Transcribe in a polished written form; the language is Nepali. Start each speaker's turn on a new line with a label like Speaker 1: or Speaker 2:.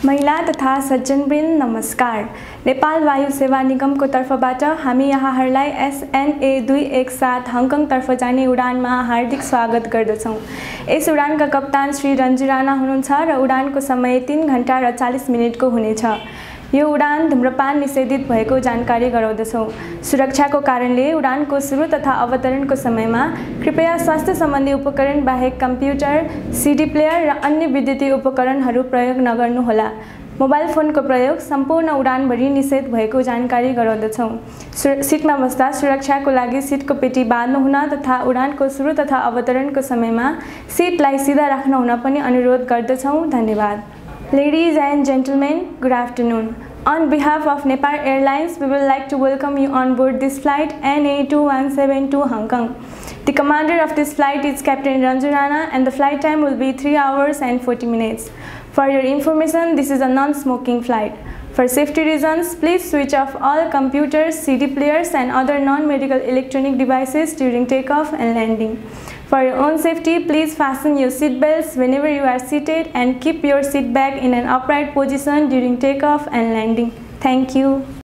Speaker 1: महिला तथा सज्जनवृन्द नमस्कार। नेपाल वायु सेवा निगमको तर्फबाट हामी यहाँहरूलाई SNA 217 हङकङतर्फ जाने उडानमा हार्दिक स्वागत गर्दछौँ। यस उडानका कप्तान श्री रन्जु राणा हुनुहुन्छ र उडानको समय 3 घण्टा र 40 मिनेटको हुनेछ। यो उडान धूम्रपान निषेधित भएको जानकारी गराउँदछौँ। सुरक्षाको कारणले उडानको सुरु तथा अवतरणको समयमा कृपया स्वास्थ्य सम्बन्धी उपकरण बाहेक कम्प्युटर, CD प्लेयर र अन्य विद्युतीय उपकरणहरू प्रयोग नगर्नुहोला। मोबाइल फोनको प्रयोग सम्पूर्ण उडानभरि निषेध भएको जानकारी गराउँदछौँ। सिटमा बस्दा सुरक्षाको लागि सिटको पेटी बाँध्नु हुन तथा उडानको सुरु तथा अवतरणको समयमा सिटलाई सिधा राख्न हुन पनि अनुरोध गर्दछौँ। धन्यवाद। Ladies and gentlemen, good afternoon. On behalf of Nepal Airlines, we would like to welcome you on board this flight NA2172 to Hong Kong. The commander of this flight is Captain Ranju Rana and the flight time will be 3 hours and 40 minutes. For your information, this is a non-smoking flight. For safety reasons, please switch off all computers, CD players and other non-medical electronic devices during takeoff and landing. For your own safety, please fasten your seat belts whenever you are seated and keep your seat back in an upright position during takeoff and landing. Thank you.